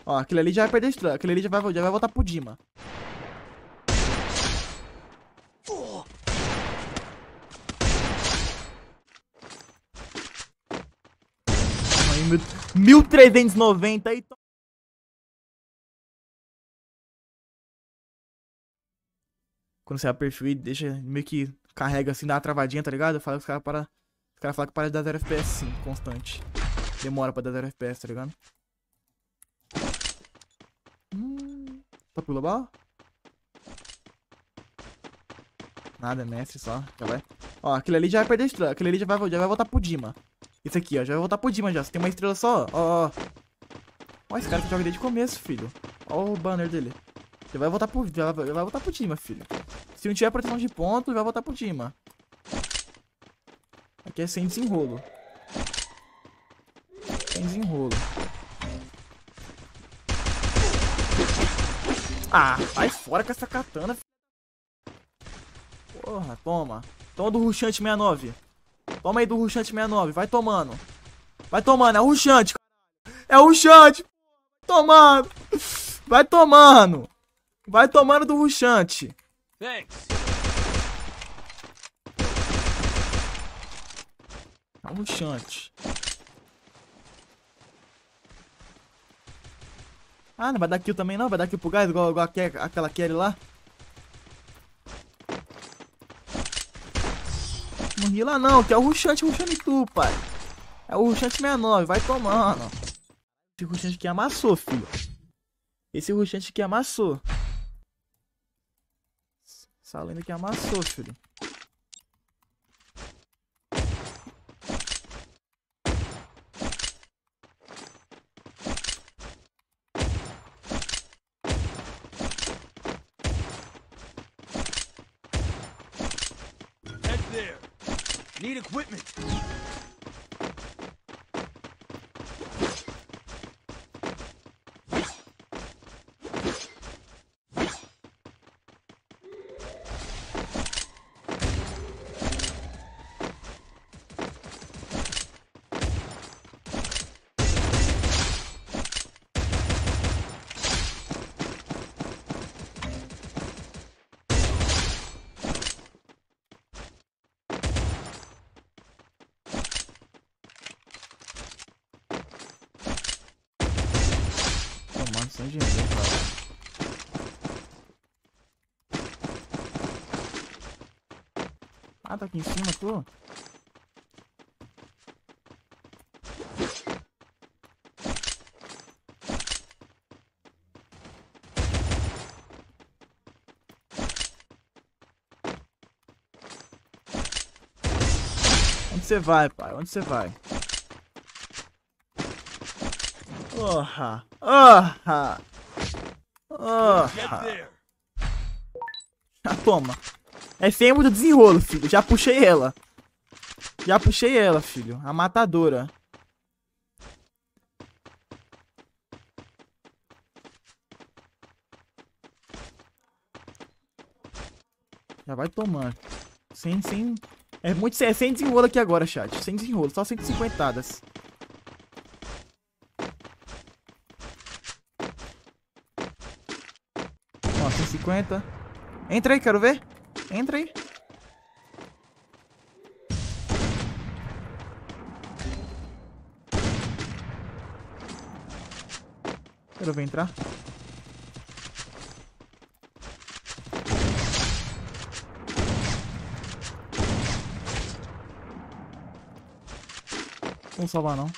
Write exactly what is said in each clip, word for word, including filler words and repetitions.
Ó, aquele ali já vai perder estrela. Aquele ali já vai, já vai voltar pro Dima. mil trezentos e noventa aí. Quando você abre o perfil e deixa meio que carrega assim, dá uma travadinha, tá ligado? Eu falo que os caras para. Os caras falam que para de dar zero F P S sim, constante. Demora pra dar zero F P S, tá ligado? Hum. Top global? Nada, mestre só. Já vai. Ó, aquele ali já vai perder estrela. Aquele ali já vai, já vai voltar pro Dima. Esse aqui, ó, já vai voltar pro Dima já. Você tem uma estrela só, ó. Ó, ó esse cara que joga desde o começo, filho. Ó o banner dele. Já vai voltar pro, já vai, já vai voltar pro Dima, filho. Se não tiver proteção de ponto, vai voltar pro Dima. Aqui é sem desenrolo. Sem desenrolo. Ah, vai fora com essa katana, filho. Porra, toma. Toma do Rushante sessenta e nove. Toma aí do Rushante sessenta e nove. Vai tomando. Vai tomando. É o Rushante, caralho. É o Rushante. Vai tomando. Vai tomando. Vai tomando do Rushante. Thanks. É o Rushante. Ah, não vai dar kill também não? Vai dar kill pro gás igual, igual aquela Kelly lá? Não ri lá não, que é o Rushante rushando em tu, pai. É o Rushante sessenta e nove, vai tomando. Esse Rushante aqui amassou, filho. Esse Rushante aqui amassou. Essa lenda aqui amassou, filho. Head there. Need equipment. Tomando sem dinheiro, cara. Ah, tá aqui em cima, tu? Onde você vai, pai? Onde você vai? Porra! Porra! Porra! Já toma. É fêmea do desenrolo, filho. Já puxei ela. Já puxei ela, filho. A matadora. Já vai tomando. Sem, sem... É muito... É sem desenrolo aqui agora, chat. Sem desenrolo. Só cento e cinquentadas. Ó, cento e cinquenta. Entra aí, quero ver. Entra aí. Quero ver entrar. Não vou salvar não.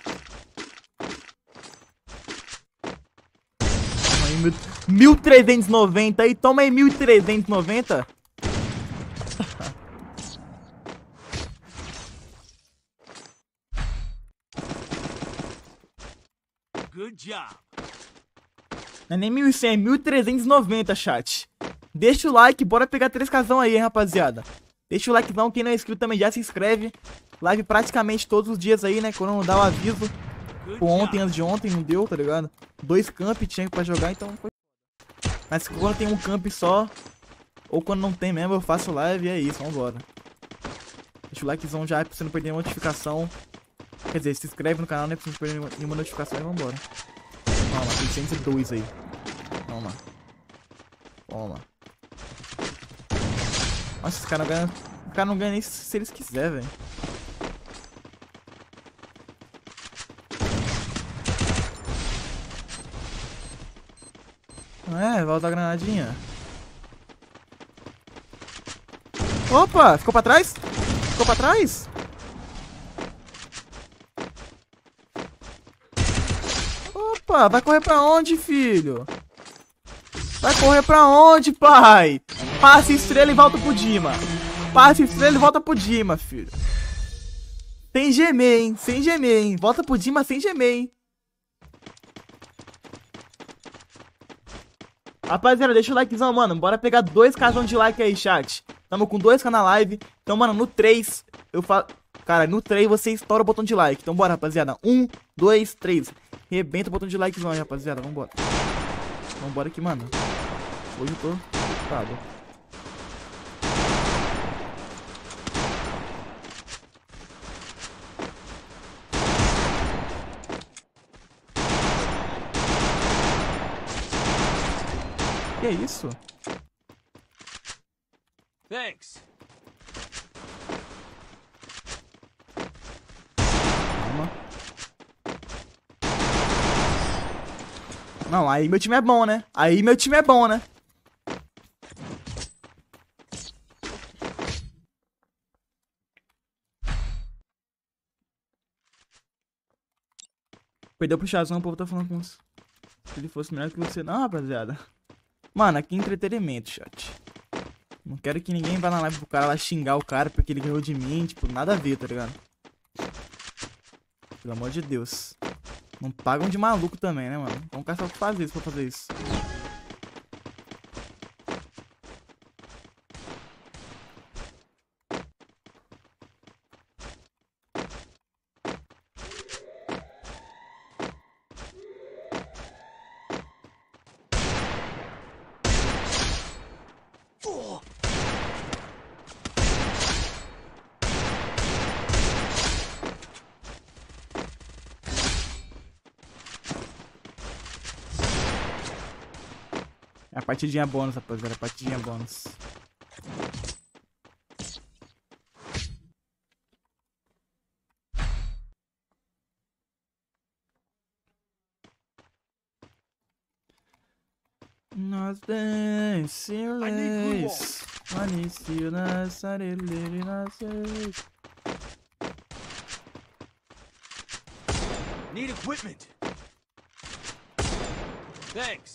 mil trezentos e noventa aí, toma aí mil trezentos e noventa. Good job. Não é nem mil e cem, é mil trezentos e noventa, chat. Deixa o like, bora pegar três casão aí, hein, rapaziada. Deixa o likezão, quem não é inscrito também já se inscreve. Live praticamente todos os dias aí, né, quando não dá o aviso. Pô, ontem, antes de ontem, não deu, tá ligado? Dois camp tinha pra jogar, então foi. Mas quando tem um camp só, ou quando não tem mesmo, eu faço live e é isso, vambora. Deixa o likezão já pra você não perder nenhuma notificação. Quer dizer, se inscreve no canal, né, pra você não perder nenhuma notificação e vambora. Toma, seiscentos e dois aí. Toma. Toma. Nossa, esse cara não ganha. O cara não ganha nem se eles quiserem, velho. É, volta a granadinha. Opa, ficou pra trás? Ficou pra trás? Opa, vai correr pra onde, filho? Vai correr pra onde, pai? Passa estrela e volta pro Dima. Passa estrela e volta pro Dima, filho. Sem gemer, hein? Sem gemer, hein? Volta pro Dima sem gemer, hein? Rapaziada, deixa o likezão, mano. Bora pegar dois casão de like aí, chat. Tamo com dois K na live. Então, mano, no três, eu falo... Cara, no três você estoura o botão de like. Então, bora, rapaziada. um, dois, três. Rebenta o botão de likezão aí, rapaziada. Vambora. Vambora aqui, mano. Hoje eu tô ocupado. Que é isso? Thanks. Calma. Não, aí meu time é bom, né? Aí meu time é bom, né? Perdeu pro Chazão, o povo tá falando com isso. Se ele fosse melhor que você. Não, rapaziada. Mano, aqui é entretenimento, chat. Não quero que ninguém vá na live pro cara lá xingar o cara porque ele ganhou de mim. Tipo, nada a ver, tá ligado? Pelo amor de Deus. Não pagam de maluco também, né, mano? Vamos caçar o que fazer isso pra fazer isso. É a partidinha bônus, rapaziada. A partidinha bônus. Nós descereis. Anicio nessa relere nasceis. Need equipment. Thanks.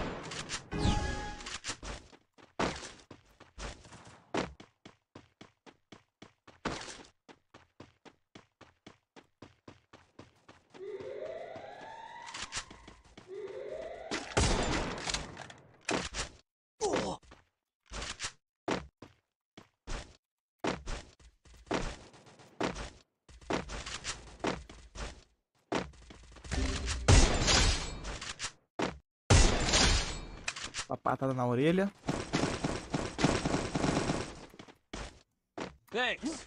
Uma patada na orelha. Thanks.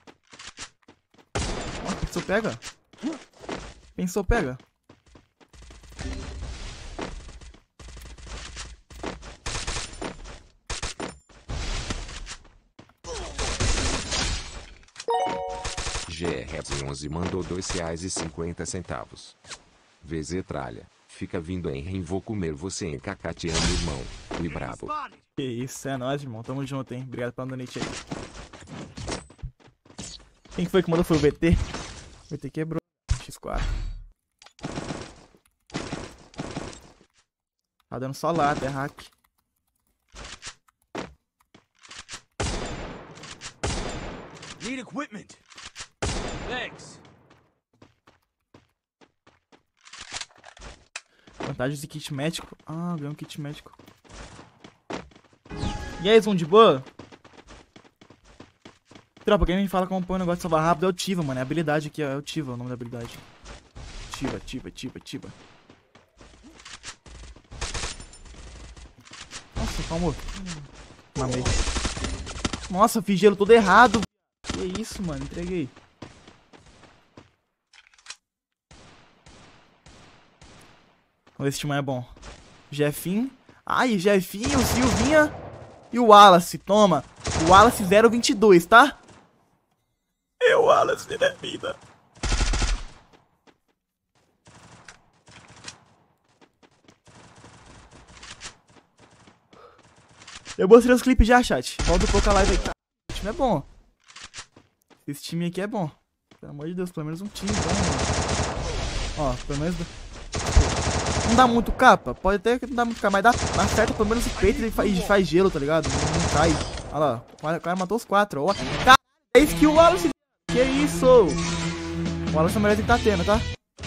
Ó, pensou pega? Pensou pega? G R onze mandou dois reais e cinquenta centavos. V Z Tralha, fica vindo em vou comer você em cacateando, irmão. Fui brabo. Spotted. Que isso, é nóis, irmão. Tamo junto, hein? Obrigado pela donate aí. Quem foi que mandou? Foi o V T? O V T quebrou. X quatro. Tá dando só lá, até hack. Need equipment. Thanks. Vantagens de kit médico. Ah, ganhou um kit médico. E aí, Zon de boa? Tropa, quem me fala como põe o negócio de salvar rápido é o Tiva, mano. É a habilidade aqui, é o Tiva, o nome da habilidade. Tiva, Tiva, Tiva, Tiva. Nossa, calma. Mamei. Nossa, fiz gelo todo errado. Que isso, mano. Entreguei. Vamos ver se esse time é bom. Jefinho. Ai, Jefinho, Silvinha e o Wallace. Toma. O Wallace zero vinte e dois, tá? E o Wallace, ele é vida. Eu mostrei os clipes já, chat. Volta um pouco a live aí. Esse time é bom. Esse time aqui é bom. Pelo amor de Deus, pelo menos um time bom, mano. Ó, pelo menos... Não dá muito capa? Pode até que não dá muito capa, mas dá, dá certo pelo menos o peito e faz, faz gelo, tá ligado? Não, não cai. Olha lá, o cara matou os quatro. Ó. Cara, é isso que o Wallace... Que isso? O Wallace merece que tá tendo, tá?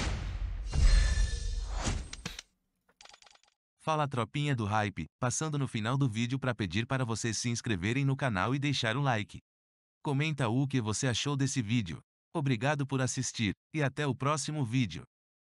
Fala tropinha do hype, passando no final do vídeo para pedir para vocês se inscreverem no canal e deixar um like. Comenta o que você achou desse vídeo. Obrigado por assistir, e até o próximo vídeo.